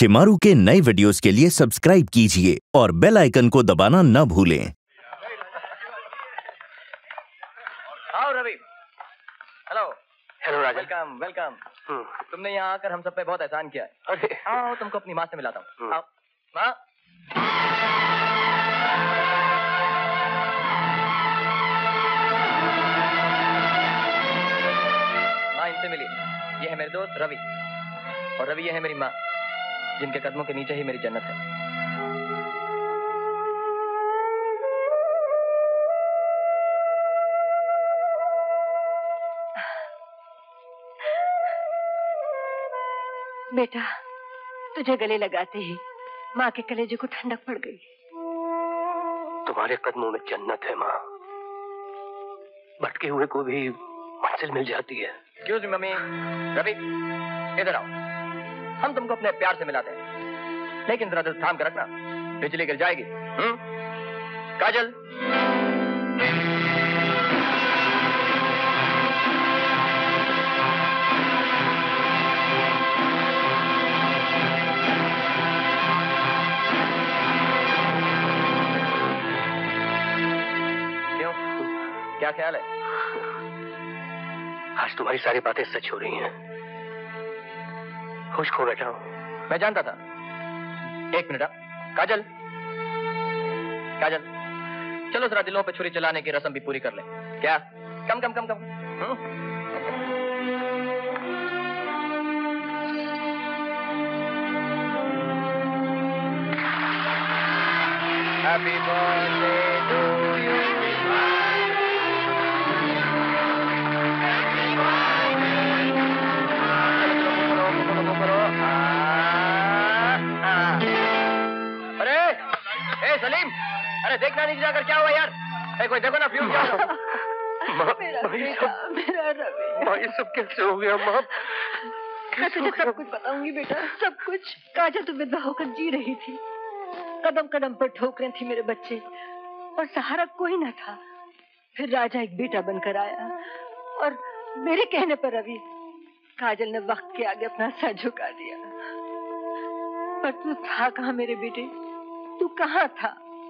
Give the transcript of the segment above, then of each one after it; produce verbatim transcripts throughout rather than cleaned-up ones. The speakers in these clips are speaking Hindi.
शिमारू के नए वीडियोस के लिए सब्सक्राइब कीजिए और बेल आइकन को दबाना न भूलें। आओ Ravi. Hello. Hello Raja. Welcome welcome. तुमने यहाँ आकर हम सब पे बहुत एहसान किया है। अरे आओ तुमको अपनी माँ से मिलाता हूँ। आओ माँ। माँ इनसे मिलिए। ये है मेरे दोस्त रवि और रवि ये है मेरी माँ, जिनके कदमों के नीचे ही मेरी जन्नत है। बेटा, तुझे गले लगाते ही माँ के कलेजे को ठंडक पड़ गई। तुम्हारे कदमों में जन्नत है माँ। भटके हुए को भी मंजिल मिल जाती है। Excuse me mummy. रवि इधर आओ, हम तुमको अपने प्यार से मिलाते हैं, लेकिन जरा दिल थाम कर रखना, बिजली गिर जाएगी। हम्म? काजल। क्यों, क्या ख्याल है? आज तुम्हारी सारी बातें सच हो रही हैं। होश खो बैठा हूँ। मैं जानता था। एक मिनट। काजल, काजल, चलो जरा दिलों पे छुरी चलाने की रस्म भी पूरी कर लें। क्या? Come come come come. Happy birthday to you. Salim, अरे देखना नहीं जाकर क्या हुआ यार? ए, कोई देखो ना, फ्यूज क्या हुआ? मेरा बेटा, मेरा रवि। माँ ये सब कैसे हो गया माँ? मैं तुझे सब कुछ बताऊंगी बेटा, सब कुछ। काजल तो विधवा होकर जी रही थी, कदम कदम पर ठोकरें थी मेरे बच्चे, और सहारा कोई न था। फिर राजा एक बेटा बनकर आया और मेरे कहने पर रवि, काजल ने वक्त के आगे अपना सर झुका दिया। पर तू था कहाँ मेरे बेटे? तू कहाँ था?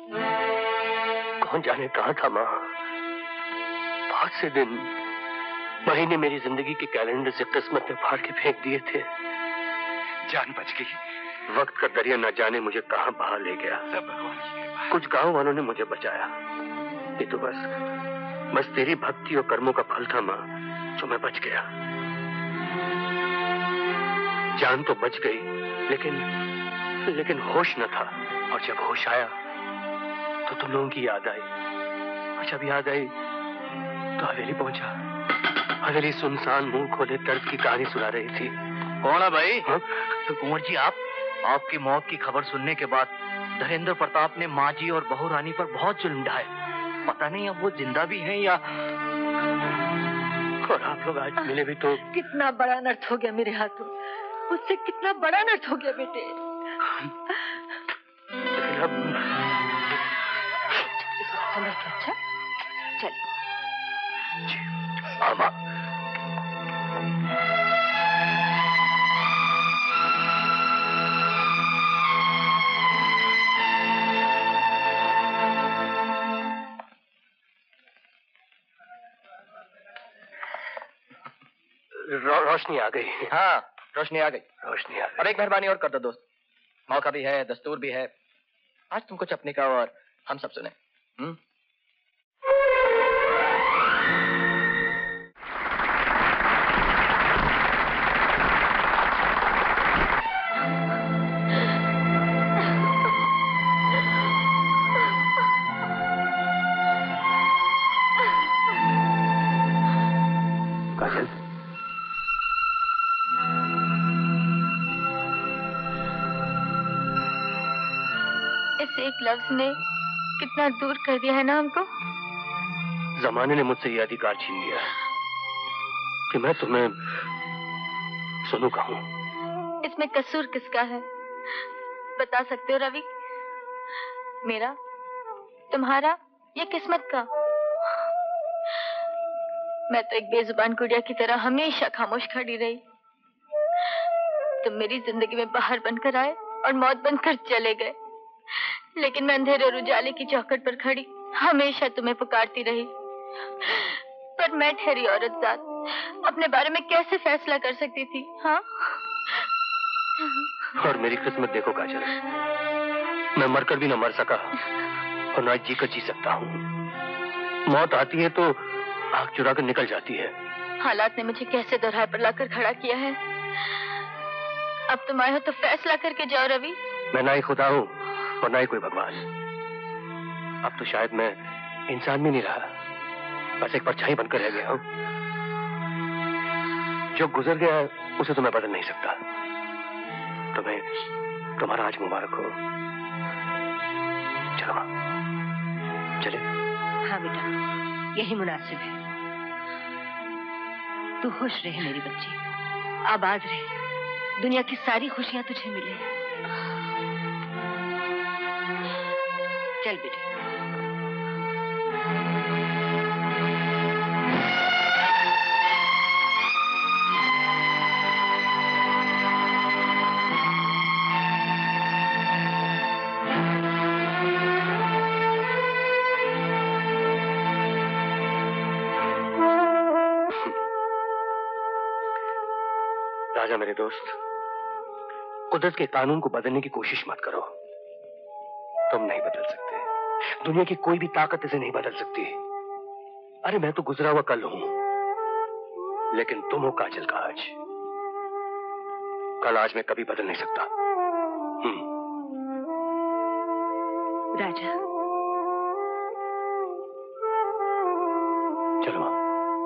कौन जाने कहाँ था माँ। बहुत से दिन, महीने मेरी जिंदगी के कैलेंडर से किस्मत में फाड़ के फेंक दिए थे। जान बच गई। वक्त का दरिया न जाने मुझे कहाँ बहा ले गया। सब भगवान की कृपा। कुछ गांव वालों ने मुझे बचाया। ये तो बस बस तेरी भक्ति और कर्मों का फल था माँ, जो मैं बच गया। जान तो बच गई, लेकिन लेकिन होश न था। और जब होश आया तो तुम लोगों की याद आई, और जब याद आई तो हवेली पहुंचा। हवेली सुनसान मुंह खोले दर्द की कहानी सुना रही थी। कौन है भाई? हाँ? तो कुंवर जी, आप आपकी मौत की खबर सुनने के बाद धीरेन्द्र प्रताप ने माँ जी और बहू रानी पर बहुत जुल्म ढाए। पता नहीं अब वो जिंदा भी हैं या। और आप लोग आज मिले भी तो। कितना बड़ा अनर्थ हो गया मेरे हाथों, उससे कितना बड़ा अनर्थ हो गया बेटे। लेकिन अब समझ के अच्छा चल। मामा, रो, रोशनी आ गई। हाँ, रोशनी आ गई। रोशनी आ गई। अब एक मेहरबानी और कर दो दोस्त, मौका भी है, दस्तूर भी है। आज तुम कुछ अपनी कहो और हम सब सुने। हम्म? काजल, इस एक लफ्ज ने कितना दूर कर दिया है ना हमको। जमाने ने मुझसे यह अधिकार छीन लिया कि मैं तुम्हें सुनू कहूं। इसमें कसूर किसका है, बता सकते हो रवि? मेरा, तुम्हारा या किस्मत का? मैं तो एक बेजुबान गुड़िया की तरह हमेशा खामोश खड़ी रही। तुम मेरी जिंदगी में बाहर बनकर आए और मौत बनकर चले गए, लेकिन मैं अंधेरे और उजाले की चौखट पर खड़ी हमेशा तुम्हें पुकारती रही। पर मैं ठहरी औरत जात अपने बारे में कैसे फैसला कर सकती थी? हाँ, और मेरी किस्मत देखो काजल, मैं मरकर भी न मर सका और न जी कर जी सकता हूँ। मौत आती है तो आंख चुरा कर निकल जाती है। हालात ने मुझे कैसे दोहराए पर लाकर खड़ा किया है। अब तुम आए हो तो फैसला करके जाओ रवि। मैं ना ही खुदा हूँ और ना ही कोई भगवान। अब तो शायद मैं इंसान भी नहीं रहा, बस एक परछाई बनकर रह गया हूँ। जो गुजर गया है उसे तो मैं बदल नहीं सकता। तुम्हें तुम्हारा आज मुबारक हो। चलो माँ, चले। हाँ बेटा, यही मुनासिब है। तू खुश रहे मेरी बच्ची, आबाद रहे, दुनिया की सारी खुशियां तुझे मिले। चल बेटे। राजा मेरे दोस्त, कुदरत के कानून को बदलने की कोशिश मत करो। तुम नहीं बदल सकते, दुनिया की कोई भी ताकत इसे नहीं बदल सकती। अरे मैं तो गुजरा हुआ कल हूं, लेकिन तुम हो काजल का आज। कल आज मैं कभी बदल नहीं सकता। हम्म। राजा, चलो मां।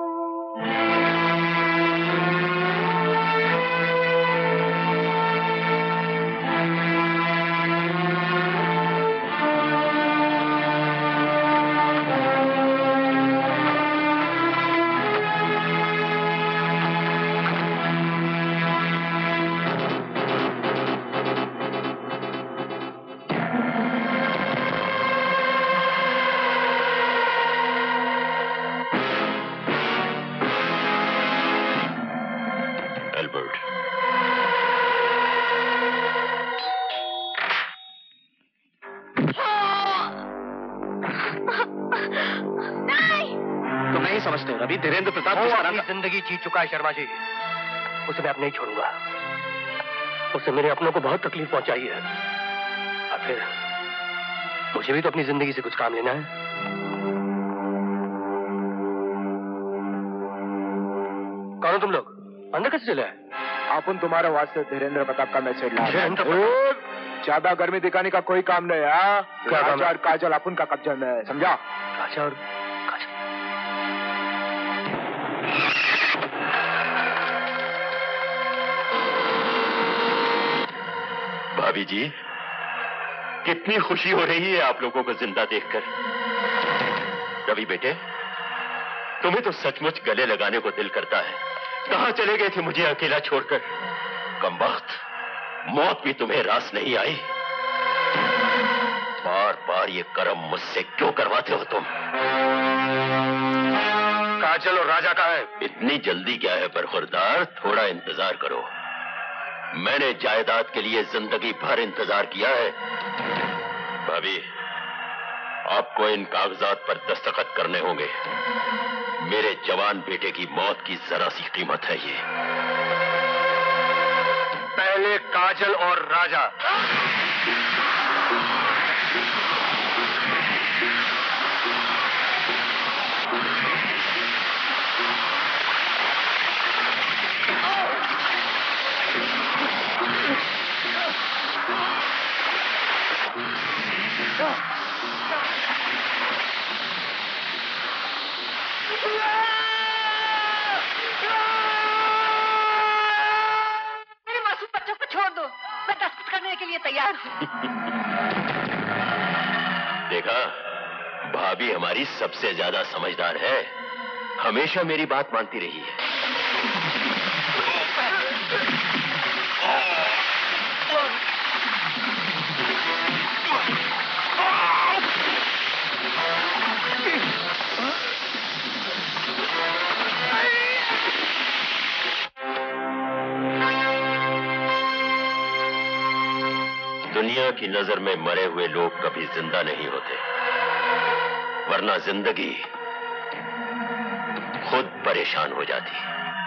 रवि, धीरेन्द्र प्रताप वो अपनी जिंदगी जी चुका है शर्मा जी, उसे मैं अब नहीं छोड़ूंगा। उससे मेरे अपनों को बहुत तकलीफ पहुंचाई है, और फिर मुझे भी तो अपनी जिंदगी से कुछ काम लेना है। कौन हो तुम लोग? अंदर कैसे चले आए? अपन तुम्हारे वास्ते धीरेन्द्र प्रताप का मैसेज ला रहे हैं। ज्यादा गर्मी दिखाने का कोई काम नहीं है। राजा और काजल अपन का कब्जा में है, समझा? राजा और काजल। भाभी जी, कितनी खुशी हो रही है आप लोगों को जिंदा देखकर। रवि बेटे, तुम्हें तो सचमुच गले लगाने को दिल करता है। कहां चले गए थे मुझे अकेला छोड़कर? कमबख्त, मौत भी तुम्हें रास नहीं आई। बार बार ये कर्म मुझसे क्यों करवाते हो तुम? काजल और राजा कहाँ है? इतनी जल्दी क्या है बरखुरदार, थोड़ा इंतजार करो। मैंने जायदाद के लिए जिंदगी भर इंतजार किया है। भाभी, आपको इन कागजात पर दस्तखत करने होंगे। मेरे जवान बेटे की मौत की जरा सी कीमत है ये। पहले काजल और राजा। मेरे मासूम बच्चों को छोड़ दो, मैं दस्तखत करने के लिए तैयार हूँ। देखा, भाभी हमारी सबसे ज्यादा समझदार है, हमेशा मेरी बात मानती रही है। दुनिया की नजर में मरे हुए लोग कभी जिंदा नहीं होते, वरना जिंदगी खुद परेशान हो जाती।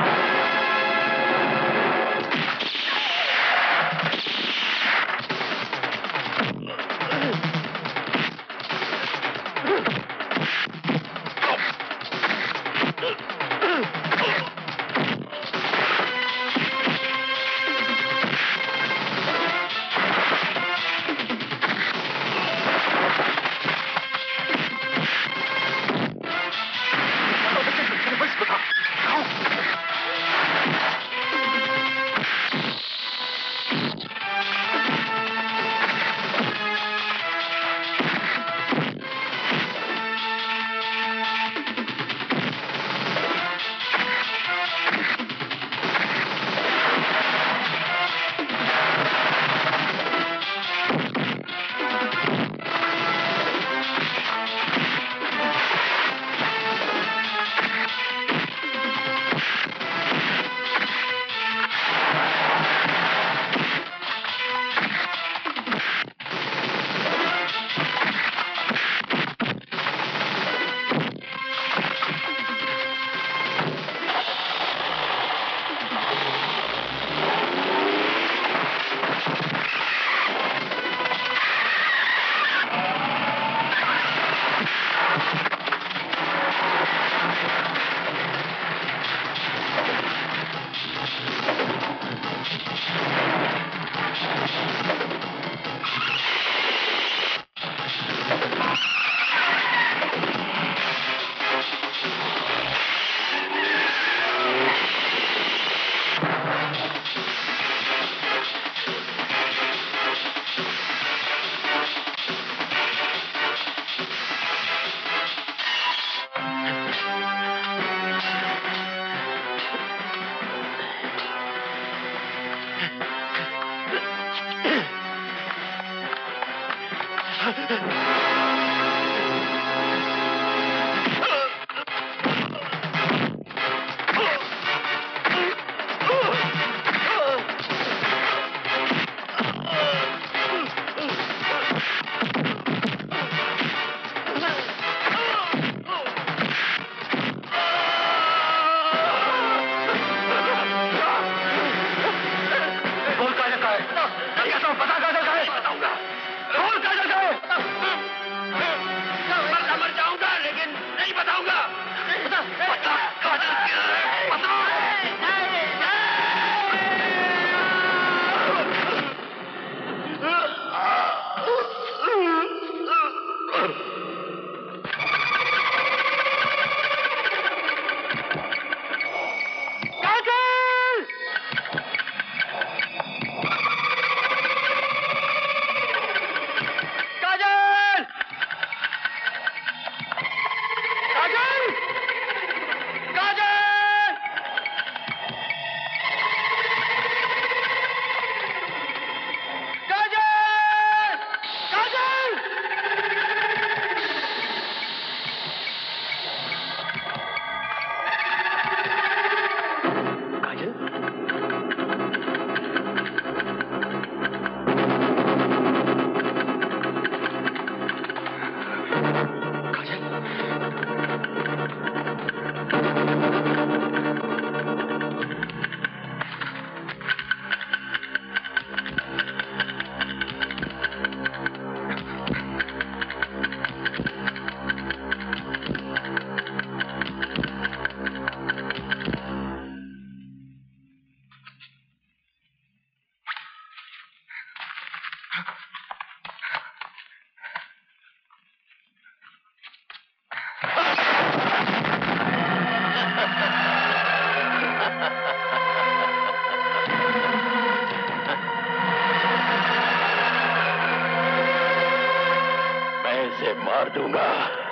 मार दूंगा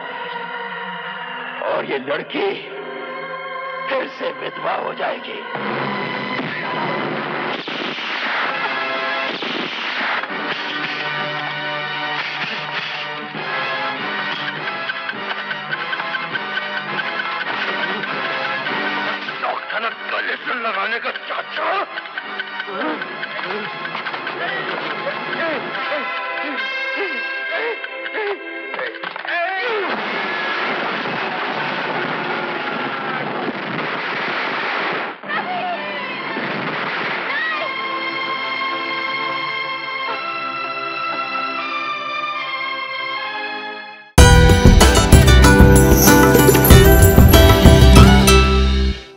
और ये लड़की फिर से विधवा हो जाएगी। डॉक्टर का लेसन लगाने का चाचा